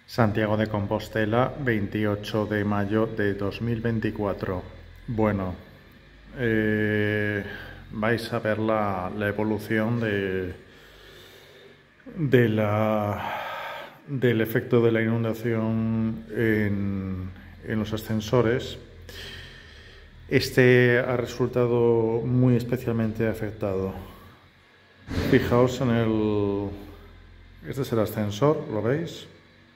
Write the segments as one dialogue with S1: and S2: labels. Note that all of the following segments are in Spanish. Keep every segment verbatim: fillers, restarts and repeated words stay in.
S1: Santiago de Compostela, veintiocho de mayo de dos mil veinticuatro. Bueno, eh, vais a ver la, la evolución de, de la, del efecto de la inundación en, en los ascensores. Este ha resultado muy especialmente afectado. Fijaos en el... Este es el ascensor, ¿lo veis?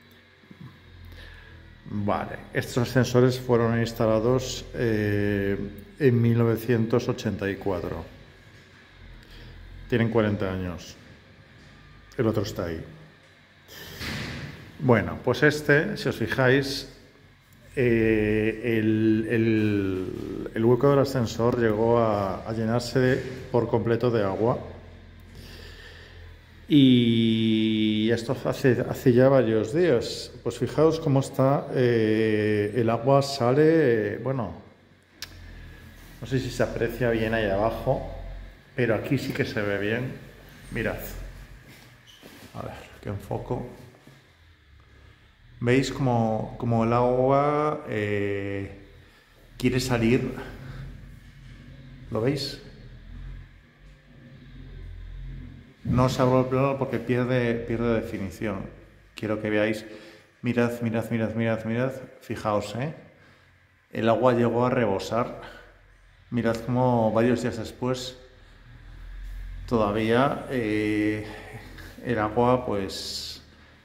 S1: Vale, estos ascensores fueron instalados eh, en mil novecientos ochenta y cuatro. Tienen cuarenta años. El otro está ahí. Bueno, pues este, si os fijáis, eh, el, el, el hueco del ascensor llegó a, a llenarse de, por completo de agua. Y esto hace, hace ya varios días. Pues fijaos cómo está, eh, el agua sale, eh, bueno, no sé si se aprecia bien ahí abajo, pero aquí sí que se ve bien. Mirad. A ver, que enfoco. ¿Veis como, como el agua eh, quiere salir? ¿Lo veis? No os abro el plano porque pierde, pierde definición. Quiero que veáis. Mirad, mirad, mirad, mirad, mirad. Fijaos, ¿eh? El agua llegó a rebosar. Mirad cómo varios días después todavía eh, el agua pues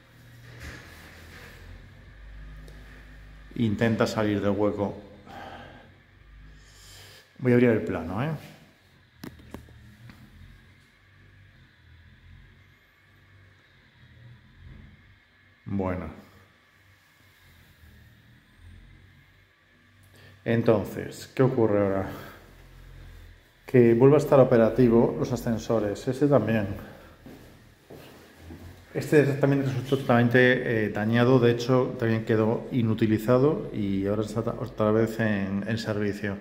S1: intenta salir del hueco. Voy a abrir el plano, ¿eh? Bueno. Entonces, ¿qué ocurre ahora? Que vuelva a estar operativo los ascensores. Este también. Este también resultó totalmente eh, dañado. De hecho, también quedó inutilizado y ahora está otra vez en, en servicio.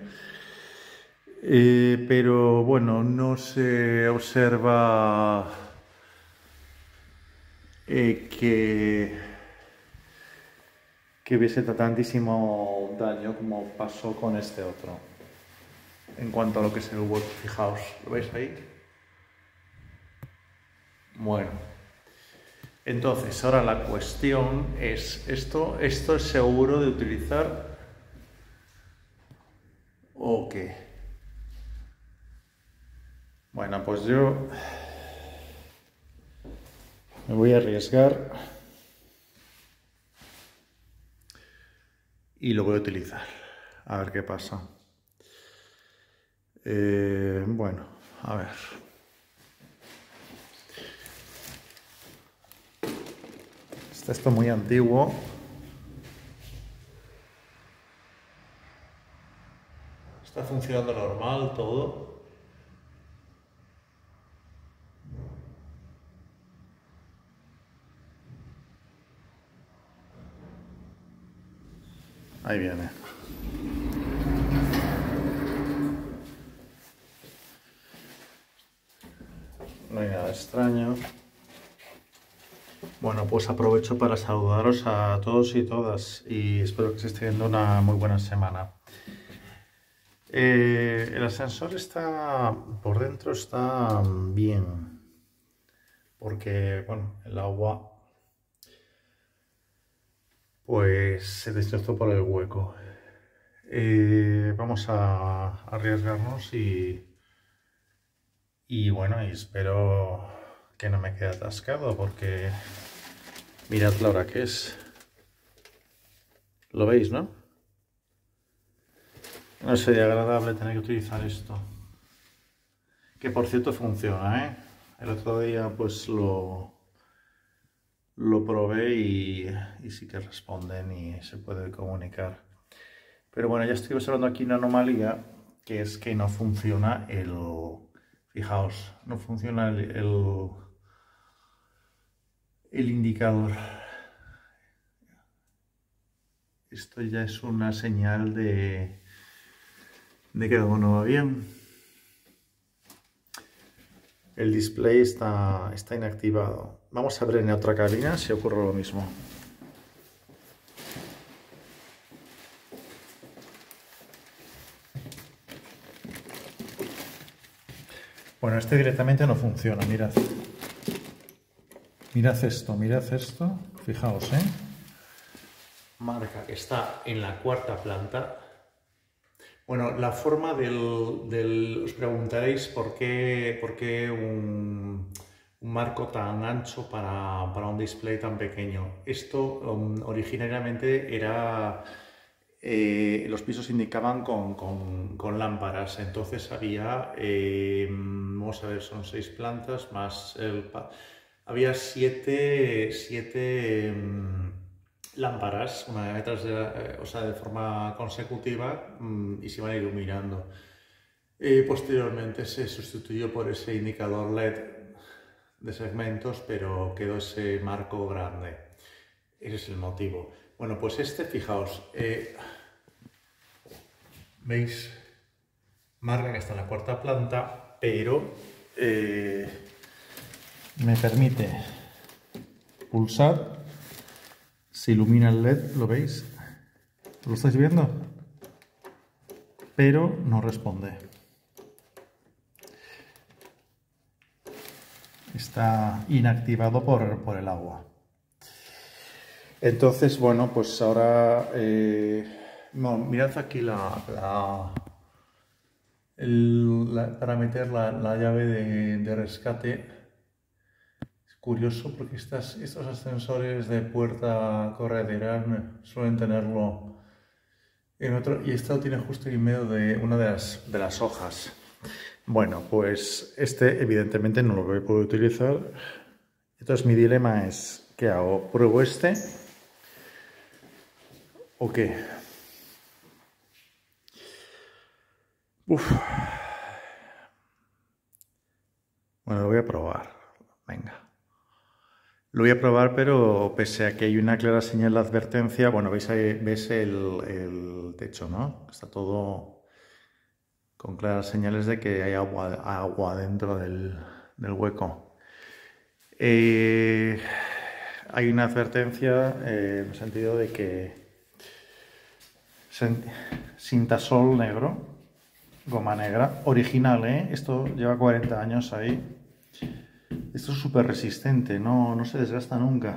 S1: Eh, pero bueno, no se observa eh, que, que hubiese tantísimo daño como pasó con este otro. En cuanto a lo que es el hueco, fijaos, ¿lo veis ahí? Bueno, entonces ahora la cuestión es, ¿esto, esto es seguro de utilizar o qué? Bueno, pues yo me voy a arriesgar y lo voy a utilizar, a ver qué pasa. Eh, bueno, a ver. Está esto muy antiguo. Está funcionando normal todo. Ahí viene. No hay nada extraño. Bueno, pues aprovecho para saludaros a todos y todas y espero que estéis teniendo una muy buena semana. Eh, el ascensor está, por dentro está bien, porque, bueno, el agua pues se destrozó por el hueco. Eh, vamos a arriesgarnos y, y bueno, y espero que no me quede atascado porque mirad la hora que es. ¿Lo veis, no? No sería agradable tener que utilizar esto. Que por cierto funciona, ¿eh? El otro día pues lo, lo probé y, y sí que responden y se puede comunicar. Pero bueno, ya estoy observando aquí una anomalía, que es que no funciona el... Fijaos, no funciona el, el, el indicador. Esto ya es una señal de, de que algo no va bien. El display está, está inactivado. Vamos a ver en otra cabina si ocurre lo mismo. Bueno, este directamente no funciona, mirad. Mirad esto, mirad esto. Fijaos, ¿eh? Marca que está en la cuarta planta. Bueno, la forma del, del... Os preguntaréis por qué, por qué un, un marco tan ancho para, para un display tan pequeño. Esto um, originariamente era... Eh, los pisos indicaban con, con, con lámparas, entonces había, eh, vamos a ver, son seis plantas más el... Había siete, siete um, lámparas, una detrás de la, eh, o sea, de forma consecutiva um, y se iban iluminando. Eh, posteriormente se sustituyó por ese indicador L E D de segmentos, pero quedó ese marco grande. Ese es el motivo. Bueno, pues este, fijaos, eh, ¿veis? Marca que está en la cuarta planta, pero eh, me permite pulsar, se ilumina el L E D, ¿lo veis? ¿Lo estáis viendo? Pero no responde. Está inactivado por, por el agua. Entonces, bueno, pues ahora... Eh, no, mirad aquí la... la, el, la para meter la, la llave de, de rescate. Es curioso porque estas, estos ascensores de puerta corredera suelen tenerlo en otro... Y esto tiene justo en medio de una de las, de las hojas. Bueno, pues este evidentemente no lo voy a poder utilizar. Entonces mi dilema es, ¿qué hago? ¿Pruebo este o qué? Uf. Bueno, lo voy a probar. Venga. Lo voy a probar, pero pese a que hay una clara señal de advertencia, bueno, veis, ahí, veis el, el techo, ¿no? Está todo con claras señales de que hay agua, agua dentro del, del hueco. Eh, hay una advertencia eh, en el sentido de que cintasol negro, goma negra, original, ¿eh? Esto lleva cuarenta años ahí. Esto es súper resistente, no, no se desgasta nunca.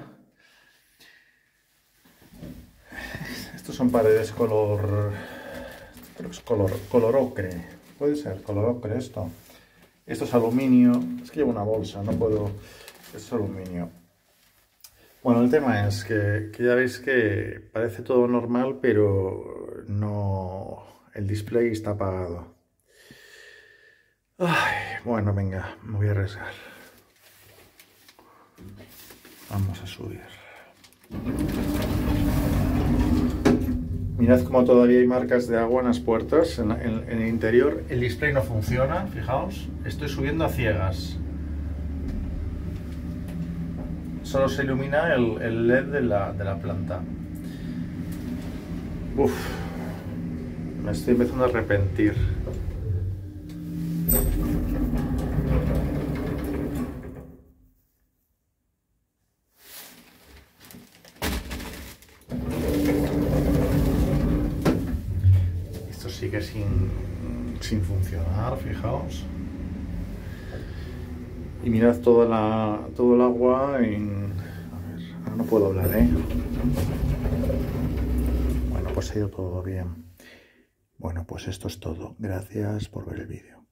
S1: Estos son paredes color... creo que es color, color ocre. Puede ser color ocre esto. Esto es aluminio. Es que llevo una bolsa, no puedo... Es aluminio. Bueno, el tema es que, que ya veis que parece todo normal, pero no... El display está apagado. Ay, bueno, venga, me voy a arriesgar. Vamos a subir. Mirad como todavía hay marcas de agua en las puertas, en, en, en el interior. El display no funciona, fijaos. Estoy subiendo a ciegas. Solo se ilumina el, el L E D de la, de la planta. Uf, me estoy empezando a arrepentir. Esto sigue sin, sin funcionar, fijaos. Y mirad toda la, todo el agua en... A ver, ahora no puedo hablar, ¿eh? Bueno, pues ha ido todo bien. Bueno, pues esto es todo. Gracias por ver el vídeo.